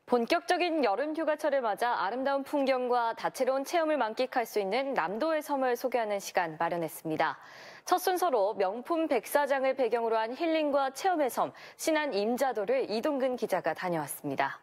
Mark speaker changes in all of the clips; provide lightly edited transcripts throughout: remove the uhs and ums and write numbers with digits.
Speaker 1: 본격적인 여름 휴가철을 맞아 아름다운 풍경과 다채로운 체험을 만끽할 수 있는 남도의 섬을 소개하는 시간 마련했습니다. 첫 순서로 명품 백사장을 배경으로 한 힐링과 체험의 섬, 신안 임자도를 이동근 기자가 다녀왔습니다.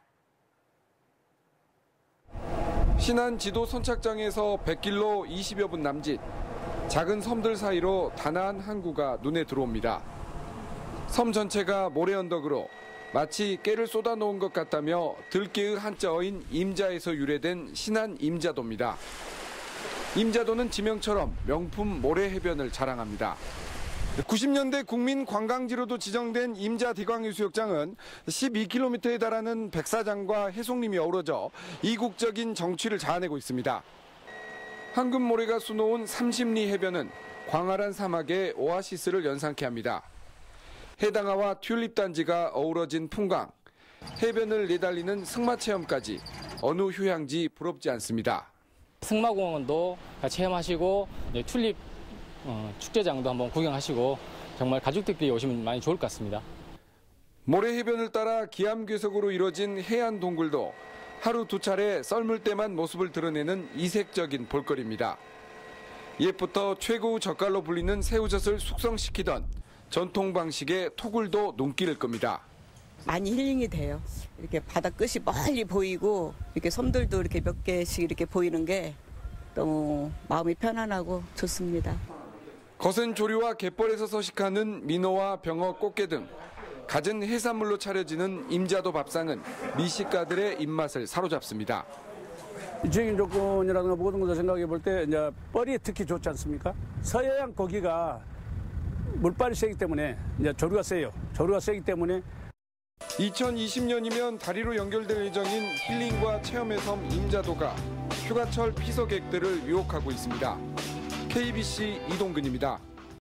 Speaker 2: 신안 지도 선착장에서 100길로 20여 분 남짓, 작은 섬들 사이로 단아한 항구가 눈에 들어옵니다. 섬 전체가 모래 언덕으로 마치 깨를 쏟아놓은 것 같다며 들깨의 한자어인 임자에서 유래된 신안 임자도입니다. 임자도는 지명처럼 명품 모래 해변을 자랑합니다. 90년대 국민 관광지로도 지정된 임자 대광해수욕장은 12km에 달하는 백사장과 해송림이 어우러져 이국적인 정취를 자아내고 있습니다. 황금 모래가 수놓은 30리 해변은 광활한 사막의 오아시스를 연상케 합니다. 해당화와 튤립 단지가 어우러진 풍광, 해변을 내달리는 승마 체험까지 어느 휴양지 부럽지 않습니다.
Speaker 3: 승마공원도 체험하시고 튤립 축제장도 한번 구경하시고 정말 가족들끼리 오시면 많이 좋을 것 같습니다.
Speaker 2: 모래 해변을 따라 기암괴석으로 이뤄진 해안 동굴도 하루 두 차례 썰물 때만 모습을 드러내는 이색적인 볼거리입니다. 옛부터 최고의 젓갈로 불리는 새우젓을 숙성시키던 전통 방식의 토굴도 눈길을 끕니다.
Speaker 4: 많이 힐링이 돼요. 이렇게 바다 끝이 멀리 보이고 이렇게 섬들도 이렇게 몇 개씩 이렇게 보이는 게 너무 마음이 편안하고 좋습니다.
Speaker 2: 거센 조류와 갯벌에서 서식하는 민어와 병어, 꽃게 등 갖은 해산물로 차려지는 임자도 밥상은 미식가들의 입맛을 사로잡습니다.
Speaker 5: 지적인 조건이라든가 모든 것을 생각해 볼 때 이제 뻘이 특히 좋지 않습니까? 서해안 고기가 물빨이 세기 때문에 이제 조류가 세요. 조류가 세기 때문에
Speaker 2: 2020년이면 다리로 연결될 예정인 힐링과 체험의 섬 임자도가 휴가철 피서객들을 유혹하고 있습니다. KBC 이동근입니다.